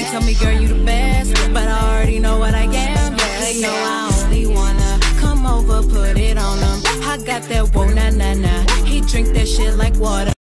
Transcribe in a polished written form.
tell me, girl, you the best, but I already know what I am. Yeah, they know I only wanna come over, put it on them. I got that whoa, nah, nah, nah. He drink that shit like water.